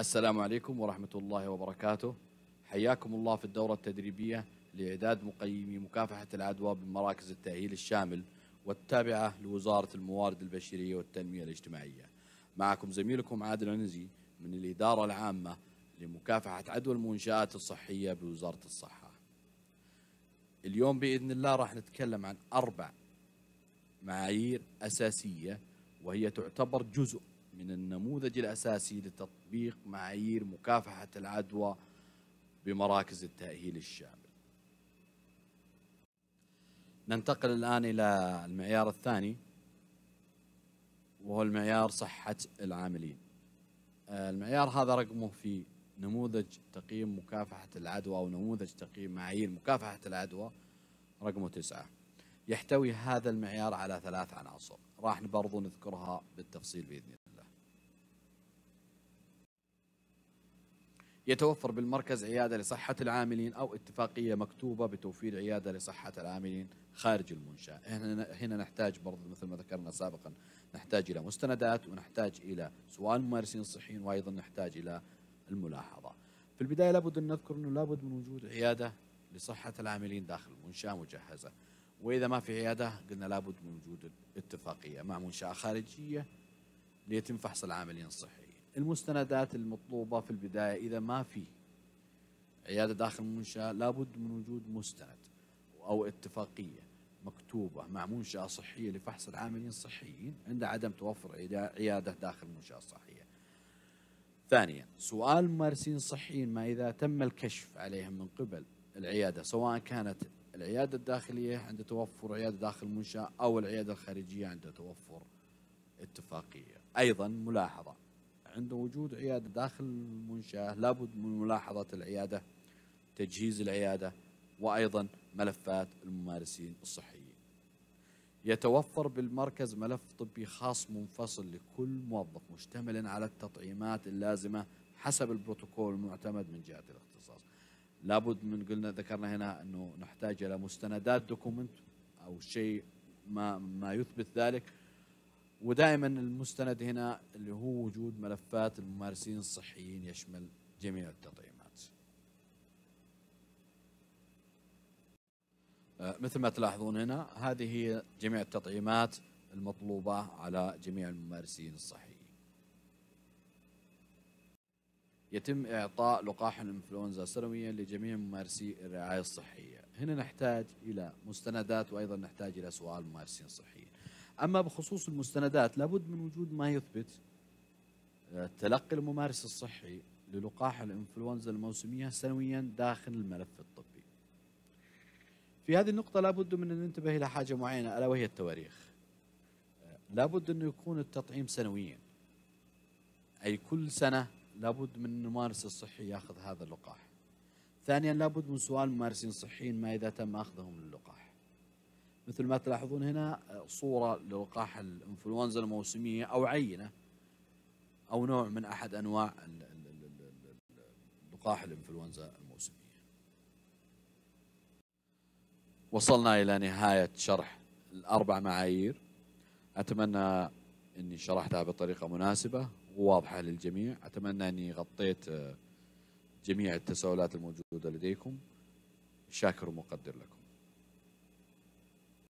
السلام عليكم ورحمة الله وبركاته. حياكم الله في الدورة التدريبية لإعداد مقيمي مكافحة العدوى بمراكز التأهيل الشامل والتابعة لوزارة الموارد البشرية والتنمية الاجتماعية. معكم زميلكم عادل عنزي من الإدارة العامة لمكافحة عدوى المنشآت الصحية بوزارة الصحة. اليوم بإذن الله راح نتكلم عن 4 معايير أساسية، وهي تعتبر جزء من النموذج الأساسي لتطبيق معايير مكافحة العدوى بمراكز التأهيل الشامل. ننتقل الآن إلى المعيار الثاني، وهو المعيار صحة العاملين. المعيار هذا رقمه في نموذج تقييم مكافحة العدوى أو نموذج تقييم معايير مكافحة العدوى رقمه 9. يحتوي هذا المعيار على 3 عناصر، راح برضو نذكرها بالتفصيل بإذن الله. يتوفر بالمركز عيادة لصحة العاملين أو اتفاقية مكتوبة بتوفير عيادة لصحة العاملين خارج المنشأة. هنا نحتاج برضو مثل ما ذكرنا سابقا، نحتاج إلى مستندات، ونحتاج إلى سؤال الممارسين الصحيين، وأيضا نحتاج إلى الملاحظة. في البداية لابد أن نذكر أنه لابد من وجود عيادة لصحة العاملين داخل المنشأة مجهزة، وإذا ما في عيادة قلنا لابد من وجود اتفاقية مع منشأة خارجية ليتم فحص العاملين الصحيين. المستندات المطلوبة في البداية، إذا ما في عيادة داخل المنشأة لابد من وجود مستند أو اتفاقية مكتوبة مع منشأة صحية لفحص العاملين الصحيين عند عدم توفر عيادة داخل المنشأة الصحية. ثانيا، سؤال الممارسين الصحيين ما إذا تم الكشف عليهم من قبل العيادة، سواء كانت العيادة الداخلية عند توفر عيادة داخل المنشأة أو العيادة الخارجية عند توفر اتفاقية. أيضا ملاحظة، عند وجود عيادة داخل المنشأة لابد من ملاحظة العيادة، تجهيز العيادة، وأيضا ملفات الممارسين الصحيين. يتوفر بالمركز ملف طبي خاص منفصل لكل موظف مشتمل على التطعيمات اللازمة حسب البروتوكول المعتمد من جهة الاختصاص. لابد من ذكرنا هنا أنه نحتاج إلى مستندات دوكومنت أو شيء ما يثبت ذلك، ودائما المستند هنا اللي هو وجود ملفات الممارسين الصحيين يشمل جميع التطعيمات. مثل ما تلاحظون هنا هذه هي جميع التطعيمات المطلوبة على جميع الممارسين الصحيين. يتم إعطاء لقاح الإنفلونزا سنويا لجميع ممارسي الرعاية الصحية. هنا نحتاج إلى مستندات، وأيضا نحتاج إلى سؤال ممارسين صحيين. أما بخصوص المستندات لابد من وجود ما يثبت تلقي الممارس الصحي للقاح الإنفلونزا الموسمية سنويا داخل الملف الطبي. في هذه النقطة لابد من أن ننتبه إلى حاجة معينة، ألا وهي التواريخ. لابد أنه يكون التطعيم سنويا، أي كل سنة لابد من الممارس الصحي يأخذ هذا اللقاح. ثانيا، لابد من سؤال الممارسين الصحيين ما إذا تم أخذهم للقاح. مثل ما تلاحظون هنا صورة للقاح الإنفلونزا الموسمية أو عينة أو نوع من أحد أنواع لقاح الإنفلونزا الموسمية. وصلنا إلى نهاية شرح ال4 معايير. أتمنى أني شرحتها بطريقة مناسبة وواضحة للجميع. أتمنى أني غطيت جميع التساؤلات الموجودة لديكم. شاكر ومقدر لكم.